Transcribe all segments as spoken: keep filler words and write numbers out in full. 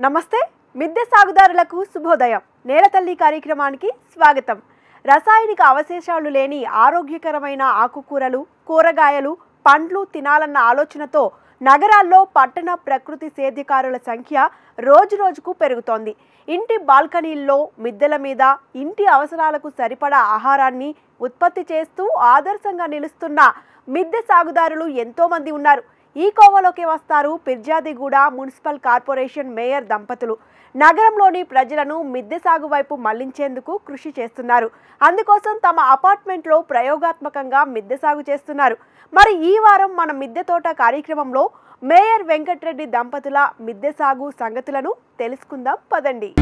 నమస్తే మిద్దె సాగుదారులకు శుభోదయం. నేలతల్లి కార్యక్రమానికి స్వాగతం. రసాయనిక అవశేషాలు లేని ఆరోగ్యకరమైన ఆకుకూరలు, కూరగాయలు, పండ్లు తినాలన్న ఆలోచనతో నగరాల్లో పట్టణ ప్రకృతి సేద్యకారుల సంఖ్య రోజురోజుకు పెరుగుతోంది. ఇంటి బాల్కనీల్లో, మిద్దెల మీద ఇంటి అవసరాలకు సరిపడా ఆహారాన్ని ఉత్పత్తి చేస్తూ ఆదర్శంగా నిలుస్తున్న మిద్దె సాగుదారులు ఎంతో మంది ఉన్నారు. ఈ కోవలోకి వస్తారు పిర్జాదిగూడ మున్సిపల్ కార్పొరేషన్ మేయర్ దంపతులు. నగరంలోని ప్రజలను మిద్దె సాగు వైపు మళ్లించేందుకు కృషి చేస్తున్నారు. అందుకోసం తమ అపార్ట్మెంట్లో ప్రయోగాత్మకంగా మిద్దె సాగు చేస్తున్నారు. మరి ఈ వారం మన మిద్దె తోట కార్యక్రమంలో మేయర్ వెంకటరెడ్డి దంపతుల మిద్దె సాగు సంగతులను తెలుసుకుందాం పదండి.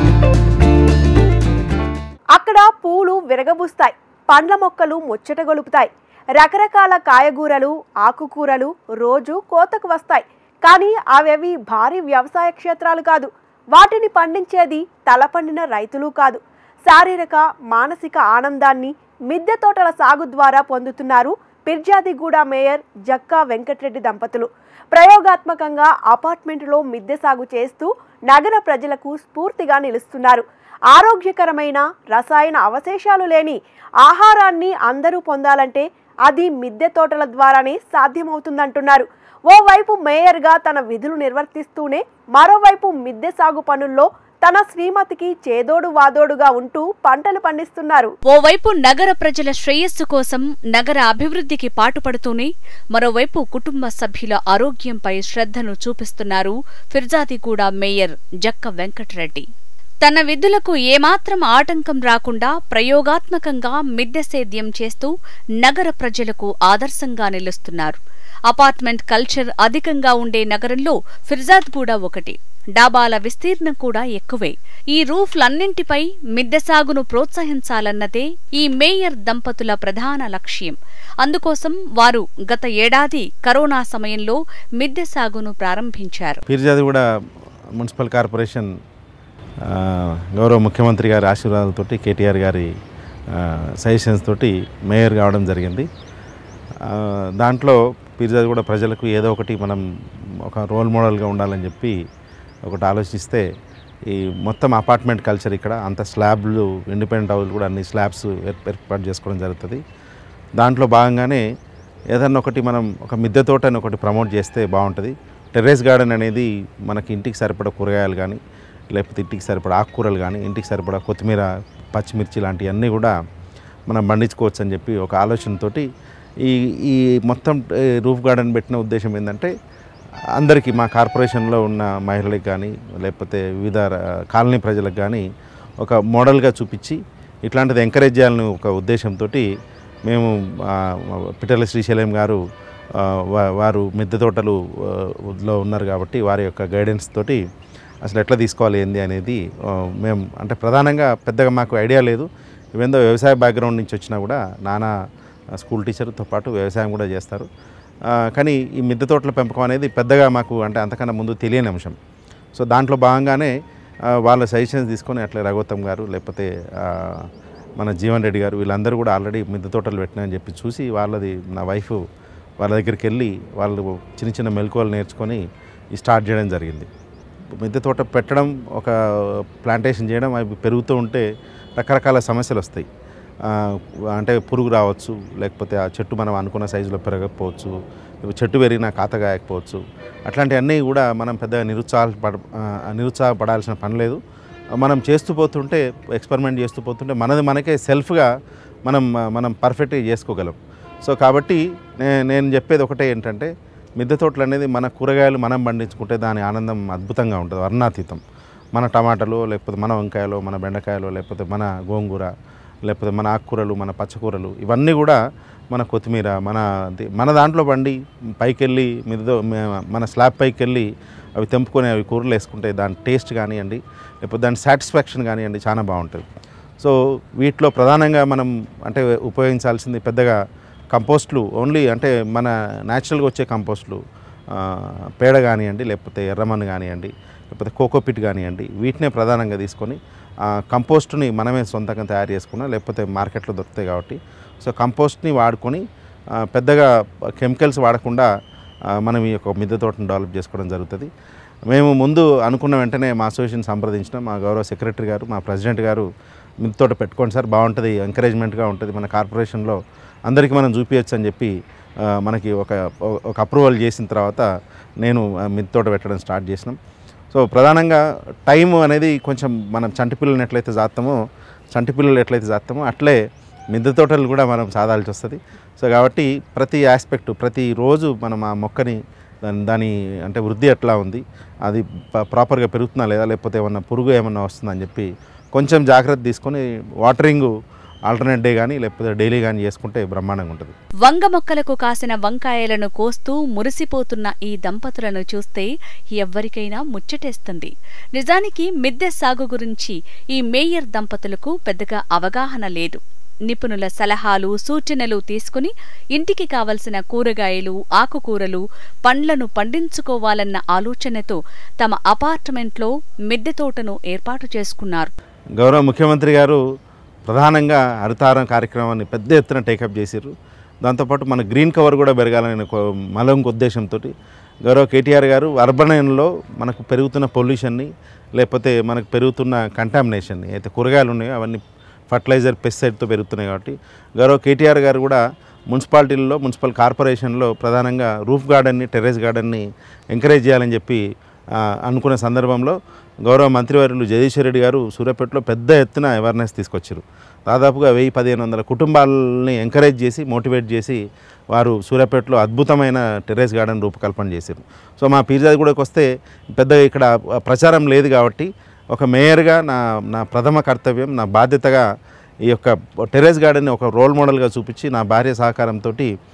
అక్కడ పూలు విరగబూస్తాయి, పండ్ల మొక్కలు ముచ్చట గొలుపుతాయి, రకరకాల కాయగూరలు, ఆకుకూరలు రోజు కోతకు వస్తాయి. కానీ అవేవి భారీ వ్యవసాయ క్షేత్రాలు కాదు. వాటిని పండించేది తలపండిన రైతులు కాదు. శారీరక మానసిక ఆనందాన్ని మిద్దె తోటల సాగు ద్వారా పొందుతున్నారు పిర్జాదిగూడ మేయర్ జక్కా వెంకటరెడ్డి దంపతులు. ప్రయోగాత్మకంగా అపార్ట్మెంట్లో మిద్దె సాగు చేస్తూ నగర ప్రజలకు స్ఫూర్తిగా నిలుస్తున్నారు. ఆరోగ్యకరమైన రసాయన అవశేషాలు లేని ఆహారాన్ని అందరూ పొందాలంటే అది మిద్దె తోటల ద్వారానే సాధ్యమవుతుందంటున్నారు. ఓవైపు మేయర్గా తన విధులు నిర్వర్తిస్తూనే మరోవైపు మిద్దె సాగు పనుల్లో తన శ్రీమతికి చేదోడు వాదోడుగా ఉంటూ పంటలు పండిస్తున్నారు. ఓవైపు నగర ప్రజల శ్రేయస్సు కోసం నగర అభివృద్ధికి పాటుపడుతూనే మరోవైపు కుటుంబ సభ్యుల ఆరోగ్యంపై శ్రద్ధను చూపిస్తున్నారు ఫిర్జాదిగూడ మేయర్ జక్క వెంకటరెడ్డి. తన విధులకు ఏమాత్రం ఆటంకం రాకుండా ప్రయోగాత్మకంగా మిద్దె సేద్యం చేస్తూ నగర ప్రజలకు ఆదర్శంగా నిలుస్తున్నారు. అపార్ట్మెంట్ కల్చర్ అధికంగా ఉండే నగరంలో ఫిర్జాదిగూడ ఒకటి. డాబాల విస్తీర్ణం కూడా ఎక్కువే. ఈ రూఫ్లన్నింటిపై మిద్దె సాగును ప్రోత్సహించాలన్నదే ఈ మేయర్ దంపతుల ప్రధాన లక్ష్యం. అందుకోసం వారు గత ఏడాది కరోనా సమయంలో మిద్దె సాగును ప్రారంభించారు. ఫిర్జాదిగూడ మున్సిపల్ కార్పొరేషన్ గౌరవ ముఖ్యమంత్రి గారి ఆశీర్వాదాలతోటి, కేటీఆర్ గారి సజెషన్స్ తోటి మేయర్ కావడం జరిగింది. దాంట్లో ఫిర్జాదిగూడ ప్రజలకు ఏదో ఒకటి మనం ఒక రోల్ మోడల్గా ఉండాలని చెప్పి ఒకటి ఆలోచిస్తే ఈ మొత్తం అపార్ట్మెంట్ కల్చర్ ఇక్కడ అంత స్లాబ్లు, ఇండిపెండెంట్ హౌస్లు కూడా అన్ని స్లాబ్స్ ఏర్పాటు చేసుకోవడం జరుగుతుంది. దాంట్లో భాగంగానే ఏదన్నా ఒకటి మనం ఒక మిద్దె తోటని ఒకటి ప్రమోట్ చేస్తే బాగుంటుంది. టెర్రస్ గార్డెన్ అనేది మనకి ఇంటికి సరిపడా కూరగాయలు కానీ, లేకపోతే ఇంటికి సరిపడా ఆకుకూరలు కానీ, ఇంటికి సరిపడా కొత్తిమీర, పచ్చిమిర్చి లాంటివన్నీ కూడా మనం పండించుకోవచ్చు అని చెప్పి ఒక ఆలోచనతోటి ఈ ఈ మొత్తం రూఫ్ గార్డెన్ పెట్టిన ఉద్దేశం ఏంటంటే అందరికీ మా కార్పొరేషన్లో ఉన్న మహిళలకు కానీ, లేకపోతే వివిధ కాలనీ ప్రజలకు కానీ ఒక మోడల్గా చూపించి ఇట్లాంటిది ఎంకరేజ్ చేయాలని ఒక ఉద్దేశంతో మేము పిట్టల శ్రీశైలం గారు వారు మిద్దె తోటలులో ఉన్నారు కాబట్టి వారి యొక్క గైడెన్స్ తోటి అసలు ఎట్లా తీసుకోవాలి ఏంది అనేది మేము అంటే ప్రధానంగా పెద్దగా మాకు ఐడియా లేదు. ఇవేందో వ్యవసాయ బ్యాక్గ్రౌండ్ నుంచి వచ్చినా కూడా నాన్న స్కూల్ టీచర్తో పాటు వ్యవసాయం కూడా చేస్తారు. కానీ ఈ మిద్దె తోటల పెంపకం అనేది పెద్దగా మాకు అంటే అంతకన్నా ముందు తెలియని అంశం. సో దాంట్లో భాగంగానే వాళ్ళ సజెషన్స్ తీసుకొని అట్లా రఘోత్తమ్ గారు, లేకపోతే మన జీవన్ రెడ్డి గారు వీళ్ళందరూ కూడా ఆల్రెడీ మిద్దె తోటలు పెట్టినాయని చెప్పి చూసి వాళ్ళది నా వైఫ్ వాళ్ళ దగ్గరికి వెళ్ళి వాళ్ళు చిన్న చిన్న మెలకువలు నేర్చుకొని స్టార్ట్ చేయడం జరిగింది. మిద్దె తోట పెట్టడం, ఒక ప్లాంటేషన్ చేయడం, అవి పెరుగుతూ ఉంటే రకరకాల సమస్యలు వస్తాయి. అంటే పురుగు రావచ్చు, లేకపోతే ఆ చెట్టు మనం అనుకున్న సైజులో పెరగకపోవచ్చు, చెట్టు పెరిగినా కాత కాయకపోవచ్చు. అట్లాంటివన్నీ కూడా మనం పెద్దగా నిరుత్సాహపడ నిరుత్సాహపడాల్సిన పని లేదు. మనం చేస్తూ పోతుంటే, ఎక్స్పెరిమెంట్ చేస్తూ పోతుంటే మనది మనకే సెల్ఫ్గా మనం మనం పర్ఫెక్ట్గా చేసుకోగలం. సో కాబట్టి నేను చెప్పేది ఒకటే ఏంటంటే మిద్దె తోటలు అనేది మన కూరగాయలు మనం పండించుకుంటే దాని ఆనందం అద్భుతంగా ఉంటుంది, వర్ణాతీతం. మన టమాటాలు, లేకపోతే మన వంకాయలు, మన బెండకాయలు, లేకపోతే మన గోంగూర, లేకపోతే మన ఆకుకూరలు, మన పచ్చకూరలు, ఇవన్నీ కూడా మన కొత్తిమీర మన మన దాంట్లో పండి పైకి వెళ్ళి మిద్దె మన స్లాబ్ పైకి వెళ్ళి అవి తెంపుకొని అవి కూరలు వేసుకుంటే దాని టేస్ట్ కానివ్వండి, లేకపోతే దాని సాటిస్ఫాక్షన్ కానివ్వండి చాలా బాగుంటుంది. సో వీటిలో ప్రధానంగా మనం అంటే ఉపయోగించాల్సింది పెద్దగా కంపోస్ట్లు ఓన్లీ అంటే మన న్యాచురల్గా వచ్చే కంపోస్ట్లు, పేడ కానివ్వండి, లేకపోతే ఎర్రమన్ను కానివ్వండి, లేకపోతే కోకోపిట్ కానివ్వండి, వీటినే ప్రధానంగా తీసుకొని కంపోస్ట్ని మనమే సొంతంగా తయారు చేసుకున్నా, లేకపోతే మార్కెట్లో దొరుకుతాయి కాబట్టి సో కంపోస్ట్ని వాడుకొని పెద్దగా కెమికల్స్ వాడకుండా మనం ఈ యొక్క మిద్దె తోటను డెవలప్ చేసుకోవడం జరుగుతుంది. మేము ముందు అనుకున్న వెంటనే మా అసోసియేషన్ సంప్రదించిన మా గౌరవ సెక్రటరీ గారు మా ప్రెసిడెంట్ గారు మిద్దె తోట పెట్టుకోండి సార్, బాగుంటుంది, ఎంకరేజ్మెంట్గా ఉంటుంది, మన కార్పొరేషన్లో అందరికీ మనం చూపించచ్చు అని చెప్పి మనకి ఒక ఒక అప్రూవల్ చేసిన తర్వాత నేను మిద్దె తోట పెట్టడం స్టార్ట్ చేసినాం. సో ప్రధానంగా టైం అనేది కొంచెం మనం చంటి పిల్లల్ని ఎట్లయితే జాతామో చంటి పిల్లలు ఎట్లయితే జాతామో అట్లే మిద్దె తోటలు కూడా మనం సాధాల్సి వస్తుంది. సో కాబట్టి ప్రతి ఆస్పెక్టు ప్రతిరోజు మనం ఆ మొక్కని దాని దాని అంటే వృద్ధి ఎట్లా ఉంది, అది ప్రాపర్గా పెరుగుతుందా లేదా, లేకపోతే ఏమన్నా పురుగు ఏమన్నా వస్తుందని చెప్పి కొంచెం జాగ్రత్త తీసుకొని వాటరింగ్ ఆల్టర్నేట్ డే కానీ లేకపోతే డైలీ కానీ చేసుకుంటే బ్రహ్మాండంగా ఉంటుంది. వంగ మొక్కలకు కాసిన వంకాయలను కోస్తూ మురిసిపోతున్న ఈ దంపతులను చూస్తే ఎవ్వరికైనా ముచ్చటేస్తుంది. నిజానికి మిద్దె సాగు గురించి ఈ మేయర్ దంపతులకు పెద్దగా అవగాహన లేదు. నిపుణుల సలహాలు సూచనలు తీసుకుని ఇంటికి కావలసిన కూరగాయలు ఆకుకూరలు పండ్లను పండించుకోవాలన్న ఆలోచనతో తమ అపార్ట్మెంట్లో మిద్దె తోటను ఏర్పాటు చేసుకున్నారు. గౌరవ ముఖ్యమంత్రి గారు ప్రధానంగా హరితారం కార్యక్రమాన్ని పెద్ద ఎత్తున టేకప్ చేశారు. దాంతోపాటు మన గ్రీన్ కవర్ కూడా పెరగాలనే మలొక ఉద్దేశంతో గౌరవ కేటీఆర్ గారు అర్బన్లో మనకు పెరుగుతున్న పొల్యూషన్ని లేకపోతే మనకు పెరుగుతున్న కంటామినేషన్ని అయితే కూరగాయలు ఉన్నాయో అవన్నీ ఫర్టిలైజర్ పెస్టిసైడ్తో పెరుగుతున్నాయి కాబట్టి గౌరవ కేటీఆర్ గారు కూడా మున్సిపాలిటీల్లో మున్సిపల్ కార్పొరేషన్లో ప్రధానంగా రూఫ్ గార్డెన్ని టెర్రస్ గార్డెన్ని ఎంకరేజ్ చేయాలని చెప్పి అనుకున్న సందర్భంలో గౌరవ మంత్రివర్యులు జగదీశ్వర్ రెడ్డి గారు సూర్యాపేటలో పెద్ద ఎత్తున అవేర్నెస్ తీసుకొచ్చారు. దాదాపుగా వెయ్యి పదిహేను వందల కుటుంబాలని ఎంకరేజ్ చేసి మోటివేట్ చేసి వారు సూర్యాపేటలో అద్భుతమైన టెర్రస్ గార్డెన్ రూపకల్పన చేశారు. సో మా పీర్జాదిగూడకు వస్తే పెద్దగా ఇక్కడ ప్రచారం లేదు కాబట్టి ఒక మేయర్గా నా నా ప్రథమ కర్తవ్యం నా బాధ్యతగా ఈ యొక్క టెర్రస్ గార్డెన్ని ఒక రోల్ మోడల్గా చూపించి నా భార్య సహకారంతో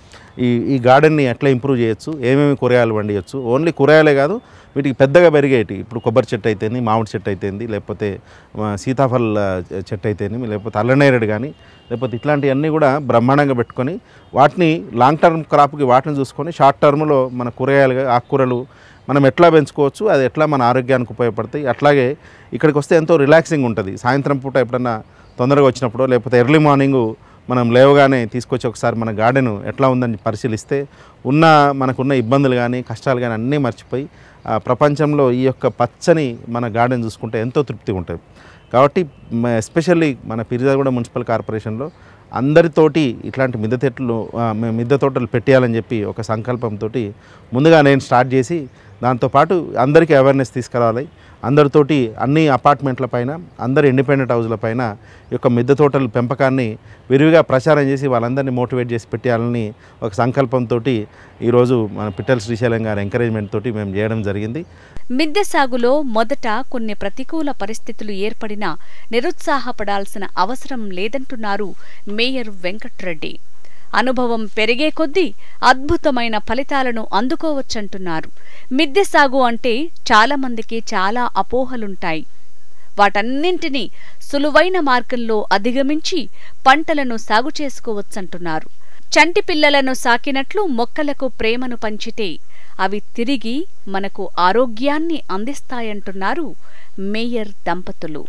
ఈ ఈ గార్డెన్ని ఎట్లా ఇంప్రూవ్ చేయొచ్చు, ఏమేమి కూరగాయలు పండియచ్చు, ఓన్లీ కూరగాయలే కాదు వీటికి పెద్దగా పెరిగేటి ఇప్పుడు కొబ్బరి చెట్టు అయితేంది, మామిడి చెట్టు అయితేంది, లేకపోతే సీతాఫల్ చెట్టు అయితేంది, లేకపోతే అల్లనేరేడు కానీ లేకపోతే ఇట్లాంటివన్నీ కూడా బ్రహ్మాండంగా పెట్టుకొని వాటిని లాంగ్ టర్మ్ క్రాప్కి వాటిని చూసుకొని షార్ట్ టర్మ్లో మన కూరగాయలు ఆకుకూరలు మనం ఎట్లా పెంచుకోవచ్చు, అది ఎట్లా మన ఆరోగ్యానికి ఉపయోగపడతాయి. అట్లాగే ఇక్కడికి వస్తే ఎంతో రిలాక్సింగ్ ఉంటుంది. సాయంత్రం పూట ఎప్పుడన్నా తొందరగా వచ్చినప్పుడు లేకపోతే ఎర్లీ మార్నింగు మనం లేవగానే తీసుకొచ్చి ఒకసారి మన గార్డెన్ ఎట్లా ఉందని పరిశీలిస్తే ఉన్న మనకున్న ఇబ్బందులు కానీ కష్టాలు కానీ అన్నీ మర్చిపోయి ప్రపంచంలో ఈ యొక్క పచ్చని మన గార్డెన్ చూసుకుంటే ఎంతో తృప్తిగా ఉంటుంది. కాబట్టి ఎస్పెషల్లీ మన పీర్జాదిగూడ మున్సిపల్ కార్పొరేషన్లో అందరితోటి ఇట్లాంటి మిద్దె చెట్లు మిద్దె తోటలు పెట్టేయాలని చెప్పి ఒక సంకల్పంతో ముందుగా నేను స్టార్ట్ చేసి దాంతోపాటు అందరికీ అవేర్నెస్ తీసుకురావాలి. అందరితోటి అన్ని అపార్ట్మెంట్ల పైన అందరి ఇండిపెండెంట్ హౌస్ల పైన ఈ యొక్క మిద్దె తోటల పెంపకాన్ని విరివిగా ప్రచారం చేసి వాళ్ళందరినీ మోటివేట్ చేసి పెట్టాలని ఒక సంకల్పంతో ఈరోజు మన పిట్టల శ్రీశైలం గారి ఎంకరేజ్మెంట్ తోటి మేము చేయడం జరిగింది. మిద్దె సాగులో మొదట కొన్ని ప్రతికూల పరిస్థితులు ఏర్పడినా నిరుత్సాహపడాల్సిన అవసరం లేదంటున్నారు మేయర్ వెంకట్రెడ్డి. అనుభవం పెరిగే కొద్దీ అద్భుతమైన ఫలితాలను అందుకోవచ్చంటున్నారు. మిద్దె సాగు అంటే చాలా మందికి చాలా అపోహలుంటాయి. వాటన్నింటినీ సులువైన మార్గంలో అధిగమించి పంటలను సాగు చేసుకోవచ్చంటున్నారు. చంటి పిల్లలను సాకినట్లు మొక్కలకు ప్రేమను పంచితే అవి తిరిగి మనకు ఆరోగ్యాన్ని అందిస్తాయంటున్నారు మేయర్ దంపతులు.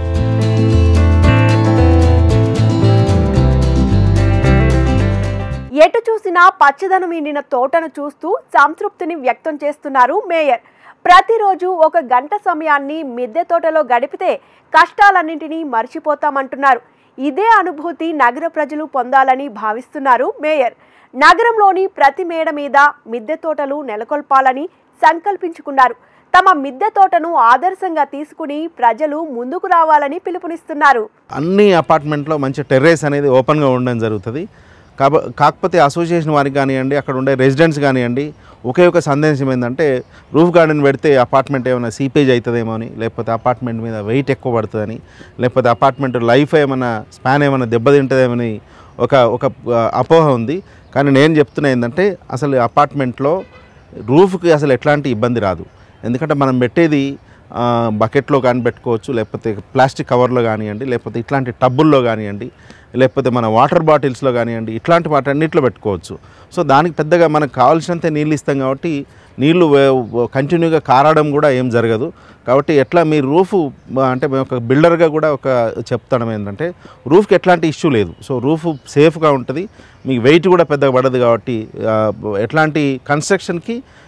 ఎటు చూసినా పచ్చదనం నిండిన తోటను చూస్తూ సంతృప్తిని వ్యక్తం చేస్తున్నారు మేయర్. ప్రతిరోజు ఒక గంట సమయాన్ని మిద్దె తోటలో గడిపితే కష్టాలన్నింటినీ మర్చిపోతామంటున్నారు. ఇదే అనుభూతి నగర ప్రజలు పొందాలని భావిస్తున్నారు మేయర్. నగరంలోని ప్రతి మేడ మీద మిద్దె తోటలు నెలకొల్పాలని సంకల్పించుకున్నారు. తమ మిద్దె తోటను ఆదర్శంగా తీసుకుని ప్రజలు ముందుకు రావాలని పిలుపునిస్తున్నారు. అన్ని అపార్ట్మెంట్లో మంచి టెర్రస్ అనేది ఓపెన్గా ఉండడం జరుగుతుంది. కాబ కాకపోతే అసోసియేషన్ వారికి కానివ్వండి అక్కడ ఉండే రెసిడెంట్స్ కానివ్వండి ఒకే ఒక సందేశం ఏంటంటే రూఫ్ గార్డెన్ పెడితే అపార్ట్మెంట్ ఏమైనా సీపేజ్ అవుతుందేమో అని, లేకపోతే అపార్ట్మెంట్ మీద వెయిట్ ఎక్కువ పడుతుందని, లేకపోతే అపార్ట్మెంట్ లైఫ్ ఏమైనా స్పాన్ ఏమైనా దెబ్బతింటుందేమని ఒక ఒక అపోహ ఉంది. కానీ నేను చెప్తున్నా ఏంటంటే అసలు అపార్ట్మెంట్లో రూఫ్కి అసలు ఎట్లాంటి ఇబ్బంది రాదు. ఎందుకంటే మనం పెట్టేది బకెట్లో కానీ పెట్టుకోవచ్చు, లేకపోతే ప్లాస్టిక్ కవర్లో కానివ్వండి, లేకపోతే ఇట్లాంటి టబ్బుల్లో కానివ్వండి, లేకపోతే మన వాటర్ బాటిల్స్లో కానివ్వండి, ఇట్లాంటి వాటి అన్నింటిలో పెట్టుకోవచ్చు. సో దానికి పెద్దగా మనకు కావాల్సినంత నీళ్ళు ఇస్తాం కాబట్టి నీళ్లు కంటిన్యూగా కారడం కూడా ఏం జరగదు. కాబట్టి ఎట్లా మీ రూఫ్ అంటే మేము ఒక బిల్డర్గా కూడా ఒక చెప్తాం ఏంటంటే రూఫ్కి ఎట్లాంటి ఇష్యూ లేదు. సో రూఫ్ సేఫ్గా ఉంటుంది, మీకు వెయిట్ కూడా పెద్దగా పడదు. కాబట్టి ఎట్లాంటి కన్స్ట్రక్షన్కి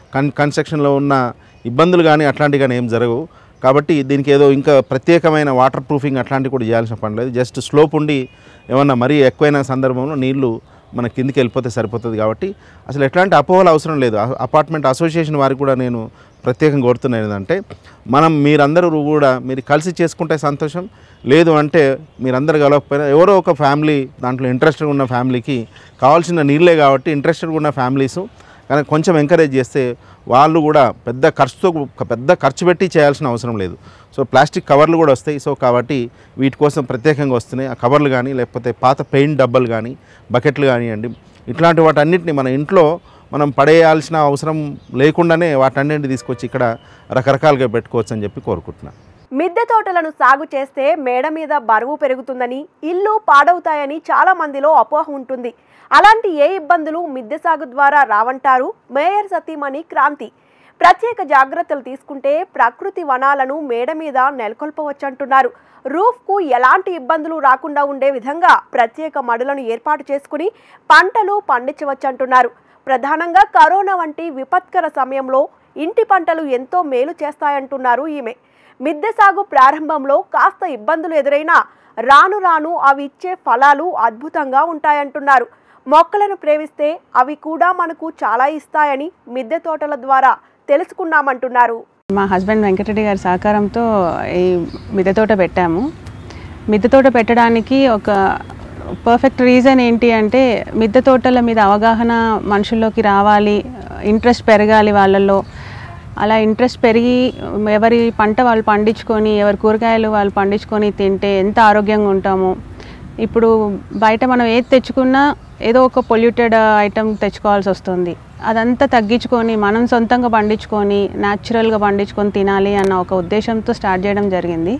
కన్ కన్స్ట్రక్షన్లో ఉన్న ఇబ్బందులు కానీ అట్లాంటివి కానీ ఏం జరగవు. కాబట్టి దీనికి ఏదో ఇంకా ప్రత్యేకమైన వాటర్ ప్రూఫింగ్ అట్లాంటివి కూడా చేయాల్సిన పని లేదు. జస్ట్ స్లోప్ ఉండి ఏమన్నా మరీ ఎక్కువైన సందర్భంలో నీళ్లు మన కిందికి వెళ్ళిపోతే సరిపోతుంది. కాబట్టి అసలు ఎట్లాంటి అపోహలు అవసరం లేదు. అపార్ట్మెంట్ అసోసియేషన్ వారికి కూడా నేను ప్రత్యేకంగా కోరుతున్నాను ఏంటంటే, మనం మీరందరూ కూడా మీరు కలిసి చేసుకుంటే సంతోషం, లేదు అంటే మీరందరూ కలవకపోయినా ఎవరో ఒక ఫ్యామిలీ దాంట్లో ఇంట్రెస్టెడ్ ఉన్న ఫ్యామిలీకి కావాల్సిన నీళ్ళే కాబట్టి ఇంట్రెస్టెడ్గా ఉన్న ఫ్యామిలీసు కానీ కొంచెం ఎంకరేజ్ చేస్తే వాళ్ళు కూడా పెద్ద ఖర్చుతో పెద్ద ఖర్చు పెట్టి చేయాల్సిన అవసరం లేదు. సో ప్లాస్టిక్ కవర్లు కూడా వస్తాయి. సో కాబట్టి వీటి కోసం ప్రత్యేకంగా వస్తున్నాయి. ఆ కవర్లు కానీ లేకపోతే పాత పెయింట్ డబ్బాలు కానీ బకెట్లు కానివ్వండి, ఇట్లాంటి వాటన్నిటిని మన ఇంట్లో మనం పడేయాల్సిన అవసరం లేకుండానే వాటన్నింటిని తీసుకొచ్చి ఇక్కడ రకరకాలుగా పెట్టుకోవచ్చు అని చెప్పి కోరుకుంటున్నాను. మిద్దె తోటలను సాగు చేస్తే మేడ మీద బరువు పెరుగుతుందని, ఇల్లు పాడవుతాయని చాలా మందిలో అపోహ ఉంటుంది. అలాంటి ఏ ఇబ్బందులు మిద్దె సాగు ద్వారా రావంటారు మేయర్ సతీమణి క్రాంతి. ప్రత్యేక జాగ్రత్తలు తీసుకుంటే ప్రకృతి వనాలను మేడ మీద నెలకొల్పవచ్చంటున్నారు. రూఫ్కు ఎలాంటి ఇబ్బందులు రాకుండా ఉండే విధంగా ప్రత్యేక మడులను ఏర్పాటు చేసుకుని పంటలు పండించవచ్చంటున్నారు. ప్రధానంగా కరోనా వంటి విపత్కర సమయంలో ఇంటి పంటలు ఎంతో మేలు చేస్తాయంటున్నారు ఈమె. మిద్దె సాగు ప్రారంభంలో కాస్త ఇబ్బందులు ఎదురైనా రాను రాను అవి ఇచ్చే ఫలాలు అద్భుతంగా ఉంటాయంటున్నారు. మొక్కలను ప్రేమిస్తే అవి కూడా మనకు చాలా ఇస్తాయని మిద్దె తోటల ద్వారా తెలుసుకున్నామంటున్నారు. మా హస్బెండ్ వెంకటరెడ్డి గారి సహకారంతో ఈ మిద్దె తోట పెట్టాము. మిద్దె తోట పెట్టడానికి ఒక పర్ఫెక్ట్ రీజన్ ఏంటి అంటే, మిద్దె తోటల మీద అవగాహన మనుషుల్లోకి రావాలి, ఇంట్రెస్ట్ పెరగాలి వాళ్ళల్లో. అలా ఇంట్రెస్ట్ పెరిగి ఎవరి పంట వాళ్ళు పండించుకొని, ఎవరి కూరగాయలు వాళ్ళు పండించుకొని తింటే ఎంత ఆరోగ్యంగా ఉంటాము. ఇప్పుడు బయట మనం ఏది తెచ్చుకున్నా ఏదో ఒక పొల్యూటెడ్ ఐటమ్ తెచ్చుకోవాల్సి వస్తుంది. అదంతా తగ్గించుకొని మనం సొంతంగా పండించుకొని న్యాచురల్గా పండించుకొని తినాలి అన్న ఒక ఉద్దేశంతో స్టార్ట్ చేయడం జరిగింది.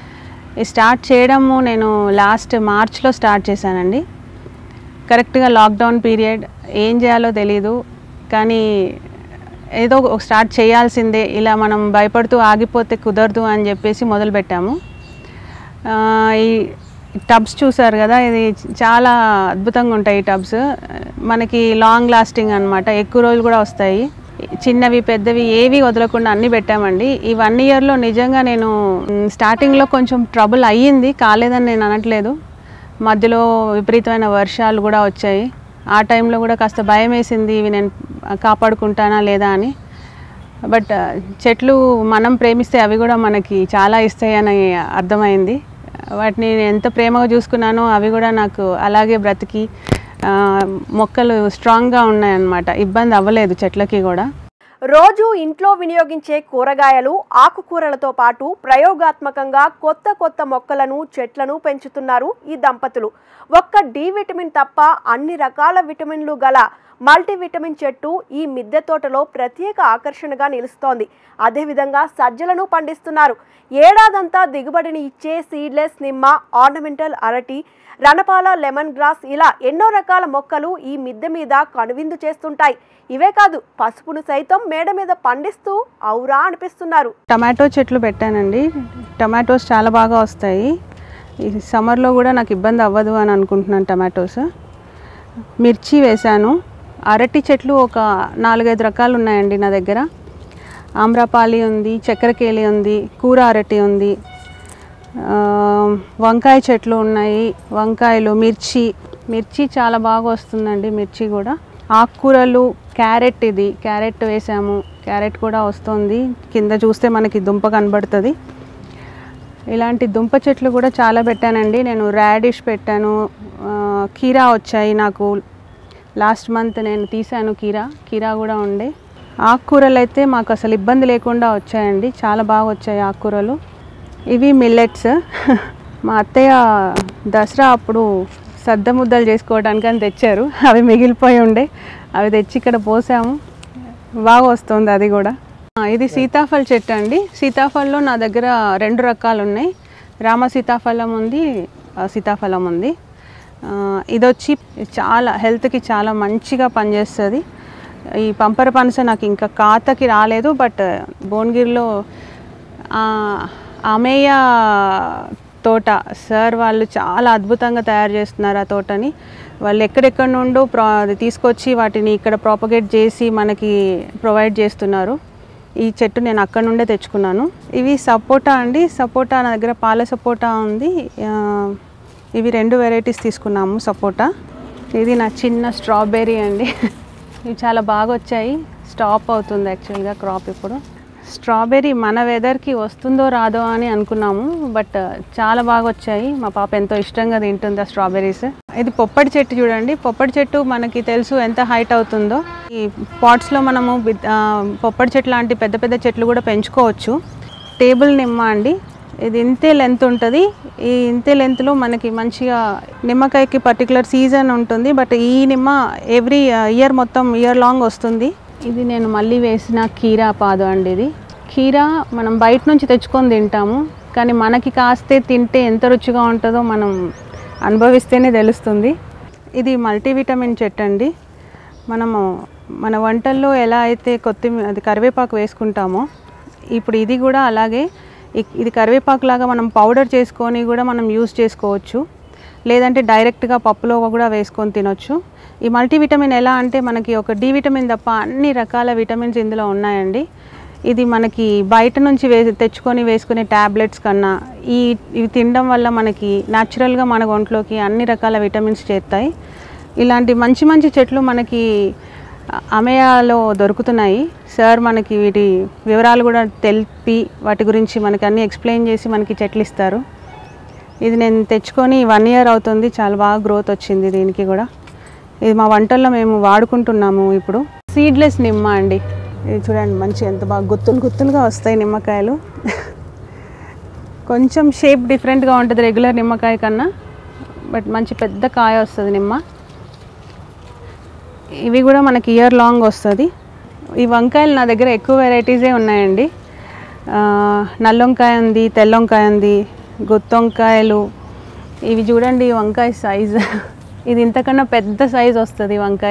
ఈ స్టార్ట్ చేయడము నేను లాస్ట్ మార్చ్లో స్టార్ట్ చేశానండి. కరెక్ట్గా లాక్డౌన్ పీరియడ్, ఏం చేయాలో తెలీదు కానీ ఏదో స్టార్ట్ చేయాల్సిందే, ఇలా మనం భయపడుతూ ఆగిపోతే కుదరదు అని చెప్పేసి మొదలుపెట్టాము. ఈ టబ్స్ చూసారు కదా, ఇది చాలా అద్భుతంగా ఉంటాయి. ఈ టబ్స్ మనకి లాంగ్ లాస్టింగ్ అనమాట, ఎక్కువ రోజులు కూడా వస్తాయి. చిన్నవి పెద్దవి ఏవి వదలకుండా అన్నీ పెట్టామండి. ఈ వన్ ఇయర్లో నిజంగా నేను స్టార్టింగ్లో కొంచెం ట్రబుల్ అయ్యింది, కాలేదని నేను అనట్లేదు. మధ్యలో విపరీతమైన వర్షాలు కూడా వచ్చాయి. ఆ టైంలో కూడా కాస్త భయం వేసింది, ఇవి నేను కాపాడుకుంటానా లేదా అని. బట్ చెట్లు మనం ప్రేమిస్తే అవి కూడా మనకి చాలా ఇస్తాయని అర్థమైంది. వాటిని ఎంత ప్రేమగా చూసుకున్నానో అవి కూడా నాకు అలాగే బ్రతికి మొక్కలు స్ట్రాంగ్గా ఉన్నాయన్నమాట. ఇబ్బంది అవ్వలేదు చెట్లకి కూడా. రోజు ఇంట్లో వినియోగించే కూరగాయలు, ఆకుకూరలతో పాటు ప్రయోగాత్మకంగా కొత్త కొత్త మొక్కలను, చెట్లను పెంచుతున్నారు ఈ దంపతులు. ఒక్క డి విటమిన్ తప్ప అన్ని రకాల విటమిన్లు గల మల్టీవిటమిన్ చెట్టు ఈ మిద్దె తోటలో ప్రత్యేక ఆకర్షణగా నిలుస్తోంది. అదేవిధంగా సజ్జలను పండిస్తున్నారు. ఏడాదంతా దిగుబడిని ఇచ్చే సీడ్లెస్ నిమ్మ, ఆర్నమెంటల్ అరటి, రణపాల, లెమన్ గ్రాస్ ఇలా ఎన్నో రకాల మొక్కలు ఈ మిద్దె మీద కనువిందు చేస్తుంటాయి. ఇవే కాదు, పసుపును సైతం మేడ మీద పండిస్తూ ఔరా అనిపిస్తున్నారు. టమాటో చెట్లు పెట్టానండి. టమాటోస్ చాలా బాగా వస్తాయి. ఈ సమ్మర్లో కూడా నాకు ఇబ్బంది అవ్వదు అని అనుకుంటున్నాను. టమాటోస్, మిర్చి వేశాను. అరటి చెట్లు ఒక నాలుగైదు రకాలు ఉన్నాయండి నా దగ్గర. ఆమ్రపాలి ఉంది, చక్కెరకేళి ఉంది, కూర అరటి ఉంది, వంకాయ చెట్లు ఉన్నాయి. వంకాయలు, మిర్చి మిర్చి చాలా బాగా వస్తుందండి. మిర్చి కూడా, ఆకుకూరలు, క్యారెట్, ఇది క్యారెట్ వేసాము. క్యారెట్ కూడా వస్తుంది. కింద చూస్తే మనకి దుంప కనబడుతుంది. ఇలాంటి దుంప చెట్లు కూడా చాలా పెట్టానండి నేను. రాడిష్ పెట్టాను, కీరా వచ్చాయి నాకు. లాస్ట్ మంత్ నేను తీసాను కీరా కీరా కూడా ఉండే. ఆకుకూరలు అయితే మాకు అసలు ఇబ్బంది లేకుండా వచ్చాయండి, చాలా బాగా వచ్చాయి ఆకుకూరలు. ఇవి మిల్లెట్స్. మా అత్తయ్య దసరా అప్పుడు సద్ద ముద్దలు చేసుకోవడానికి అని తెచ్చారు. అవి మిగిలిపోయి ఉండే, అవి తెచ్చి ఇక్కడ పోసాము. బాగా వస్తుంది అది కూడా. ఇది సీతాఫల చెట్టు అండి. సీతాఫలంలో నా దగ్గర రెండు రకాలు ఉన్నాయి. రామ సీతాఫలం ఉంది, సీతాఫలం ఉంది. ఇది వచ్చి చాలా హెల్త్కి చాలా మంచిగా పనిచేస్తుంది. ఈ పంపర పనస నాకు ఇంకా ఖాతాకి రాలేదు, బట్ భువనగిరిలో అమేయ తోట సార్ వాళ్ళు చాలా అద్భుతంగా తయారు చేస్తున్నారు ఆ తోటని. వాళ్ళు ఎక్కడెక్కడ నుండో ప్రా తీసుకొచ్చి వాటిని ఇక్కడ ప్రాపగేట్ చేసి మనకి ప్రొవైడ్ చేస్తున్నారు. ఈ చెట్టు నేను అక్కడ నుండే తెచ్చుకున్నాను. ఇవి సపోటా అండి. సపోటా నా దగ్గర పాల సపోటా ఉంది. ఇవి రెండు వెరైటీస్ తీసుకున్నాము సపోటా. ఇది నా చిన్న స్ట్రాబెర్రీ అండి. ఇవి చాలా బాగా వచ్చాయి. స్టాప్ అవుతుంది యాక్చువల్గా క్రాప్ ఇప్పుడు. స్ట్రాబెర్రీ మన వెదర్కి వస్తుందో రాదో అని అనుకున్నాము, బట్ చాలా బాగా వచ్చాయి. మా పాప ఎంతో ఇష్టంగా తింటుంది ఆ స్ట్రాబెర్రీస్. ఇది పొప్పడి చెట్టు చూడండి. పొప్పడి చెట్టు మనకి తెలుసు ఎంత హైట్ అవుతుందో. ఈ పాట్స్లో మనము పొప్పడి చెట్టు లాంటి పెద్ద పెద్ద చెట్లు కూడా పెంచుకోవచ్చు. టేబుల్ నిమ్మ అండి. ఇది ఇంతే లెంత్ ఉంటుంది. ఈ ఇంతే లెంత్లో మనకి మంచిగా నిమ్మకాయకి పర్టికులర్ సీజన్ ఉంటుంది, బట్ ఈ నిమ్మ ఎవ్రీ ఇయర్ మొత్తం ఇయర్ లాంగ్ వస్తుంది. ఇది నేను మళ్ళీ వేసిన కీరా పాదు అండి. ఇది కీరా మనం బయట నుంచి తెచ్చుకొని తింటాము, కానీ మనకి కాస్తే తింటే ఎంత రుచిగా ఉంటుందో మనం అనుభవిస్తేనే తెలుస్తుంది. ఇది మల్టీవిటమిన్ చెట్టు అండి. మనము మన వంటల్లో ఎలా అయితే కొత్తిమీర అది కరివేపాకు వేసుకుంటామో ఇప్పుడు ఇది కూడా అలాగే. ఇది కరివేపాకు లాగా మనం పౌడర్ చేసుకొని కూడా మనం యూజ్ చేసుకోవచ్చు, లేదంటే డైరెక్ట్గా పప్పులో కూడా వేసుకొని తినొచ్చు. ఈ మల్టీవిటమిన్ ఎలా అంటే మనకి ఒక డి విటమిన్ తప్ప అన్ని రకాల విటమిన్స్ ఇందులో ఉన్నాయండి. ఇది మనకి బయట నుంచి వే తెచ్చుకొని వేసుకునే ట్యాబ్లెట్స్ కన్నా ఈ ఇవి తినడం వల్ల మనకి న్యాచురల్గా మన ఒంట్లోకి అన్ని రకాల విటమిన్స్ చేరుతాయి. ఇలాంటి మంచి మంచి చెట్లు మనకి అమేయాలో దొరుకుతున్నాయి. సార్ మనకి వీటి వివరాలు కూడా తెలిపి వాటి గురించి మనకి అన్నీ ఎక్స్ప్లెయిన్ చేసి మనకి చెట్లు ఇస్తారు. ఇది నేను తెచ్చుకొని వన్ ఇయర్ అవుతుంది. చాలా బాగా గ్రోత్ వచ్చింది దీనికి కూడా. ఇది మా వంటల్లో మేము వాడుకుంటున్నాము ఇప్పుడు. సీడ్లెస్ నిమ్మ అండి. ఇది చూడండి మంచి ఎంత బాగా గుత్తులు గుత్తులుగా వస్తాయి నిమ్మకాయలు. కొంచెం షేప్ డిఫరెంట్గా ఉంటుంది రెగ్యులర్ నిమ్మకాయ కన్నా, బట్ మంచి పెద్ద కాయ వస్తుంది నిమ్మ. ఇవి కూడా మనకి ఇయర్ లాంగ్ వస్తుంది. ఈ వంకాయలు నా దగ్గర ఎక్కువ వెరైటీసే ఉన్నాయండి. నల్లొంకాయ ఉంది, తెల్లొంకాయ ఉంది, గుత్తొంకాయలు. ఇవి చూడండి వంకాయ సైజు. ఇది ఇంతకన్నా పెద్ద సైజు వస్తుంది వంకాయ.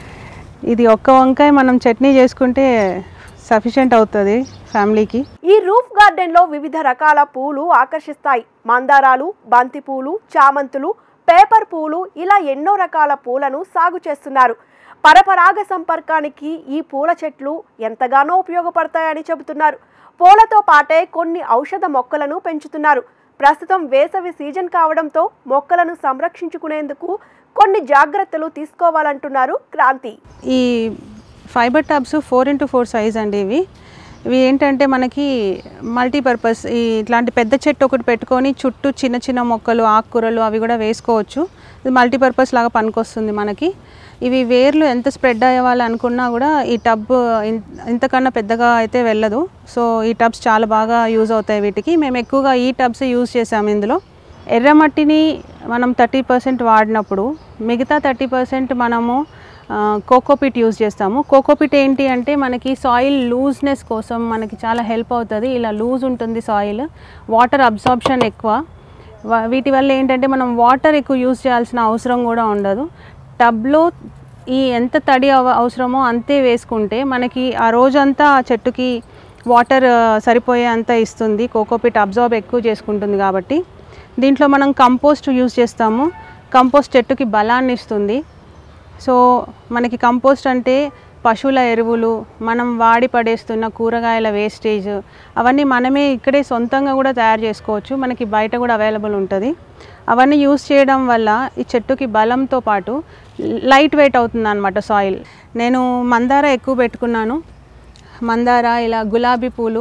ఇది ఒక్క వంకాయ మనం చట్నీ చేసుకుంటే సఫిషియెంట్ అవుతుంది ఫ్యామిలీకి. ఈ రూఫ్ గార్డెన్లో వివిధ రకాల పూలు ఆకర్షిస్తాయి. మందారాలు, బంతి పూలు, చామంతులు, పేపర్ పూలు ఇలా ఎన్నో రకాల పూలను సాగు చేస్తున్నారు. పరపరాగ సంపర్కానికి ఈ పూల చెట్లు ఎంతగానో ఉపయోగపడతాయని చెబుతున్నారు. పూలతో పాటే కొన్ని ఔషధ మొక్కలను పెంచుతున్నారు. ప్రస్తుతం వేసవి సీజన్ కావడంతో మొక్కలను సంరక్షించుకునేందుకు కొన్ని జాగ్రత్తలు తీసుకోవాలంటున్నారు క్రాంతి. ఈ fibre tubs four into four size అండి. ఇవి ఇవి ఏంటంటే మనకి మల్టీపర్పస్. ఈ ఇట్లాంటి పెద్ద చెట్టు ఒకటి పెట్టుకొని చుట్టూ చిన్న చిన్న మొక్కలు, ఆకుకూరలు అవి కూడా వేసుకోవచ్చు. ఇది మల్టీపర్పస్ లాగా పనికొస్తుంది మనకి. ఇవి వేర్లు ఎంత స్ప్రెడ్ అయ్యేవాళ్ళు అనుకున్నా కూడా ఈ టబ్ ఇంతకన్నా పెద్దగా అయితే వెళ్ళదు. సో ఈ టబ్స్ చాలా బాగా యూజ్ అవుతాయి వీటికి. మేము ఎక్కువగా ఈ టబ్స్ యూజ్ చేసాము. ఇందులో ఎర్రమట్టిని మనం థర్టీ పర్సెంట్ వాడినప్పుడు మిగతా థర్టీ పర్సెంట్ మనము కోకోపిట్ యూజ్ చేస్తాము. కోకోపిట్ ఏంటి అంటే మనకి సాయిల్ లూజ్నెస్ కోసం మనకి చాలా హెల్ప్ అవుతుంది. ఇలా లూజ్ ఉంటుంది సాయిల్, వాటర్ అబ్సార్ప్షన్ ఎక్కువ. వీటి వల్ల ఏంటంటే మనం వాటర్ ఎక్కువ యూజ్ చేయాల్సిన అవసరం కూడా ఉండదు. టబ్లో ఈ ఎంత తడి అవసరమో అంతే వేసుకుంటే మనకి ఆ రోజంతా ఆ చెట్టుకి వాటర్ సరిపోయే అంత ఇస్తుంది. కోకోపిట్ అబ్జార్బ్ ఎక్కువ చేసుకుంటుంది కాబట్టి. దీంట్లో మనం కంపోస్ట్ యూజ్ చేస్తాము. కంపోస్ట్ చెట్టుకి బలాన్ని ఇస్తుంది. సో మనకి కంపోస్ట్ అంటే పశువుల ఎరువులు, మనం వాడి పడేస్తున్న కూరగాయల వేస్టేజ్ అవన్నీ మనమే ఇక్కడే సొంతంగా కూడా తయారు చేసుకోవచ్చు. మనకి బయట కూడా అవైలబుల్ ఉంటుంది. అవన్నీ యూజ్ చేయడం వల్ల ఈ చెట్టుకి బలంతో పాటు లైట్ వెయిట్ అవుతుంది అన్నమాట సాయిల్. నేను మందార ఎక్కువ పెట్టుకున్నాను. మందార, ఇలా గులాబీ పూలు,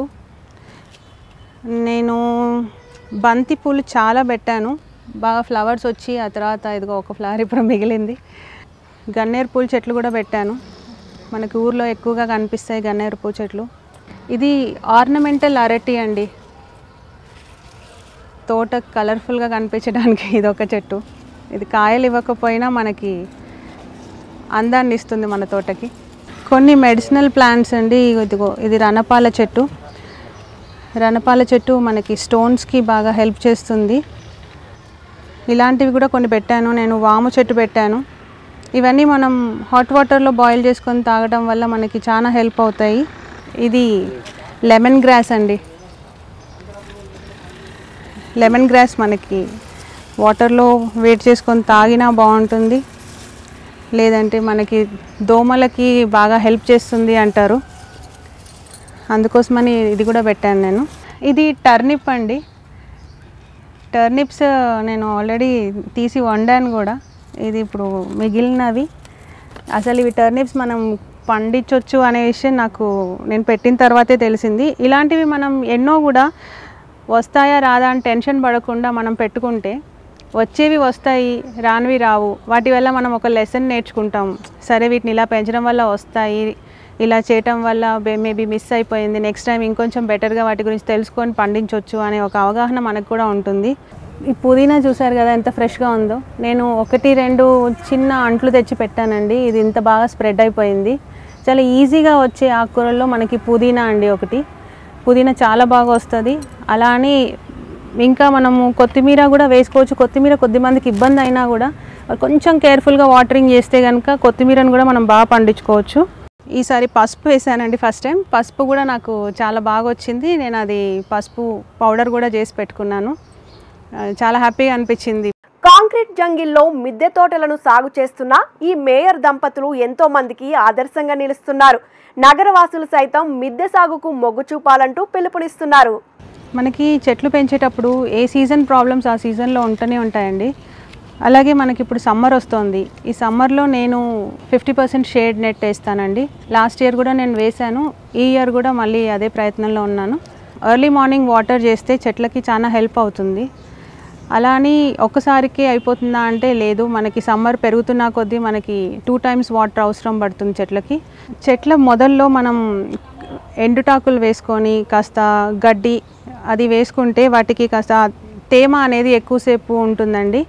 నేను బంతి పూలు చాలా పెట్టాను. బాగా ఫ్లవర్స్ వచ్చి ఆ తర్వాత ఇదిగో ఒక ఫ్లవర్ ఇప్పుడు మిగిలింది. గన్నేరు పూల చెట్లు కూడా పెట్టాను. మనకి ఊర్లో ఎక్కువగా కనిపిస్తాయి గన్నేరు పూల చెట్లు. ఇది ఆర్నమెంటల్ అరటి అండి. తోట కలర్ఫుల్గా కనిపించడానికి ఇది ఒక చెట్టు. ఇది కాయలు ఇవ్వకపోయినా మనకి అందాన్ని ఇస్తుంది మన తోటకి. కొన్ని మెడిసినల్ ప్లాంట్స్ అండి. ఇదిగో ఇది రణపాల చెట్టు. రణపాల చెట్టు మనకి స్టోన్స్కి బాగా హెల్ప్ చేస్తుంది. ఇలాంటివి కూడా కొన్ని పెట్టాను. నేను వాము చెట్టు పెట్టాను. ఇవన్నీ మనం హాట్ వాటర్లో బాయిల్ చేసుకొని తాగడం వల్ల మనకి చాలా హెల్ప్ అవుతాయి. ఇది లెమన్ గ్రాస్ అండి. లెమన్ గ్రాస్ మనకి వాటర్లో వేడి చేసుకొని తాగినా బాగుంటుంది. లేదంటే మనకి దోమలకి బాగా హెల్ప్ చేస్తుంది అంటారు. అందుకోసమని ఇది కూడా పెట్టాను నేను. ఇది టర్నిప్ అండి. టర్నిప్స్ నేను ఆల్రెడీ తీసి వండాను కూడా. ఇది ఇప్పుడు మిగిలినవి. అసలు ఇవి టర్నిప్స్ మనం పండించవచ్చు అనే విషయం నాకు నేను పెట్టిన తర్వాతే తెలిసింది. ఇలాంటివి మనం ఎన్నో కూడా వస్తాయా రాదా అని టెన్షన్ పడకుండా మనం పెట్టుకుంటే వచ్చేవి వస్తాయి, రానివి రావు. వాటి వల్ల మనం ఒక లెసన్ నేర్చుకుంటాం. సరే వీటిని ఇలా పెంచడం వల్ల వస్తాయి, ఇలా చేయటం వల్ల మేబీ మిస్ అయిపోయింది, నెక్స్ట్ టైం ఇంకొంచెం బెటర్గా వాటి గురించి తెలుసుకొని పండించవచ్చు అనే ఒక అవగాహన మనకు కూడా ఉంటుంది. ఈ పుదీనా చూసారు కదా ఎంత ఫ్రెష్గా ఉందో. నేను ఒకటి రెండు చిన్న అంట్లు తెచ్చి పెట్టానండి. ఇది ఇంత బాగా స్ప్రెడ్ అయిపోయింది. చాలా ఈజీగా వచ్చే ఆకుకూరల్లో మనకి పుదీనా అండి ఒకటి. పుదీనా చాలా బాగా వస్తుంది. అలా అని ఇంకా మనము కొత్తిమీర కూడా వేసుకోవచ్చు. కొత్తిమీర కొద్దిమందికి ఇబ్బంది అయినా కూడా కొంచెం కేర్ఫుల్గా వాటరింగ్ చేస్తే కనుక కొత్తిమీరను కూడా మనం బాగా పండించుకోవచ్చు. ఈసారి పసుపు వేసానండి ఫస్ట్ టైం. పసుపు కూడా నాకు చాలా బాగా వచ్చింది. నేను అది పసుపు పౌడర్ కూడా చేసి పెట్టుకున్నాను. చాలా హ్యాపీగా అనిపించింది. కాంక్రీట్ జంగిల్లో మిద్దె తోటలను సాగు చేస్తున్న ఈ మేయర్ దంపతులు ఎంతో మందికి ఆదర్శంగా నిలుస్తున్నారు. నగరవాసులు సైతం మిద్దె సాగుకు మొగ్గు చూపాలంటూ పిలుపునిస్తున్నారు. మనకి చెట్లు పెంచేటప్పుడు ఏ సీజన్ ప్రాబ్లమ్స్ ఆ సీజన్లో ఉంటూనే ఉంటాయండి. అలాగే మనకి ఇప్పుడు సమ్మర్ వస్తుంది. ఈ సమ్మర్లో నేను ఫిఫ్టీ పర్సెంట్ షేడ్ నెట్ వేస్తానండి. లాస్ట్ ఇయర్ కూడా నేను వేశాను. ఈ ఇయర్ కూడా మళ్ళీ అదే ప్రయత్నంలో ఉన్నాను. ఎర్లీ మార్నింగ్ వాటర్ చేస్తే చెట్లకి చాలా హెల్ప్ అవుతుంది. అలా అని ఒక్కసారికి అయిపోతుందా అంటే లేదు. మనకి సమ్మర్ పెరుగుతున్న కొద్దీ మనకి టూ టైమ్స్ వాటర్ అవసరం పడుతుంది చెట్లకి. చెట్ల మొదల్లో మనం ఎండుటాకులు వేసుకొని కాస్త గడ్డి అది వేసుకుంటే వాటికి కాస్త తేమ అనేది ఎక్కువసేపు ఉంటుందండి.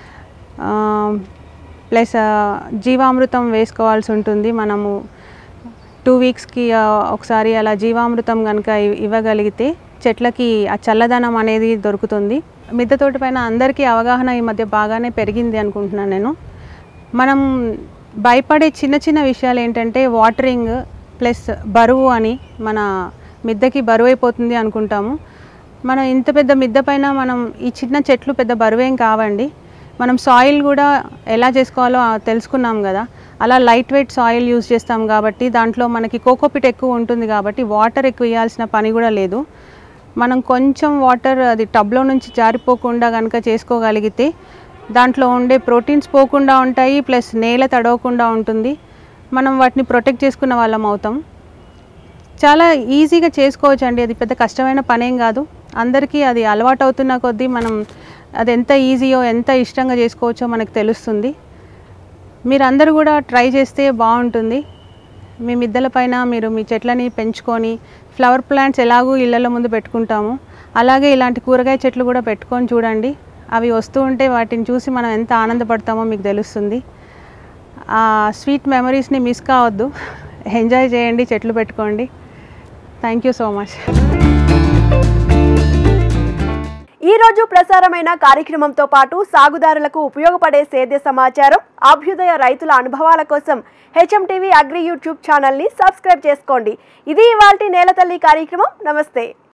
ప్లస్ జీవామృతం వేసుకోవాల్సి ఉంటుంది. మనము టూ వీక్స్కి ఒకసారి అలా జీవామృతం కనుక ఇవ్వగలిగితే చెట్లకి ఆ చల్లదనం అనేది దొరుకుతుంది. మిద్దె తోట పైన అందరికీ అవగాహన ఈ మధ్య బాగానే పెరిగింది అనుకుంటున్నాను నేను. మనం భయపడే చిన్న చిన్న విషయాలు ఏంటంటే వాటరింగ్ ప్లస్ బరువు అని. మన మిద్దెకి బరువు అయిపోతుంది అనుకుంటాము. మనం ఇంత పెద్ద మిద్దె పైన మనం ఈ చిన్న చెట్లు పెద్ద బరువేం కావండి. మనం సాయిల్ కూడా ఎలా చేసుకోవాలో తెలుసుకున్నాం కదా. అలా లైట్ వెయిట్ సాయిల్ యూజ్ చేస్తాం కాబట్టి దాంట్లో మనకి కోకోపిట్ ఎక్కువ ఉంటుంది కాబట్టి వాటర్ ఎక్కువ ఇవ్వాల్సిన పని కూడా లేదు. మనం కొంచెం వాటర్ అది టబ్లో నుంచి జారిపోకుండా కనుక చేసుకోగలిగితే దాంట్లో ఉండే ప్రోటీన్స్ పోకుండా ఉంటాయి. ప్లస్ నేల తడవకుండా ఉంటుంది. మనం వాటిని ప్రొటెక్ట్ చేసుకున్న వాళ్ళం అవుతాం. చాలా ఈజీగా చేసుకోవచ్చు అండి. అది పెద్ద కష్టమైన పనేం కాదు. అందరికీ అది అలవాటు అవుతున్న కొద్దీ మనం అది ఎంత ఈజీయో ఎంత ఇష్టంగా చేసుకోవచ్చో మనకు తెలుస్తుంది. మీరందరూ కూడా ట్రై చేస్తే బాగుంటుంది. మీ మిద్దెల పైన మీరు మీ చెట్లని పెంచుకొని ఫ్లవర్ ప్లాంట్స్ ఎలాగూ ఇళ్ళల ముందు పెట్టుకుంటాము అలాగే ఇలాంటి కూరగాయ చెట్లు కూడా పెట్టుకొని చూడండి. అవి వస్తూ ఉంటే వాటిని చూసి మనం ఎంత ఆనందపడతామో మీకు తెలుస్తుంది. ఆ స్వీట్ మెమరీస్ని మిస్ కావద్దు. ఎంజాయ్ చేయండి, చెట్లు పెట్టుకోండి. Thank you so much. ఈ రోజు ప్రసారమైన కార్యక్రమంతో పాటు సాగుదారులకు ఉపయోగపడే సేద్య సమాచారం, అభ్యుదయ రైతుల అనుభవాల కోసం హెచ్ఎం టీవీ అగ్రి యూట్యూబ్ ఛానల్ని సబ్స్క్రైబ్ చేసుకోండి. ఇది ఇవాల్టి నేలతల్లి కార్యక్రమం. నమస్తే.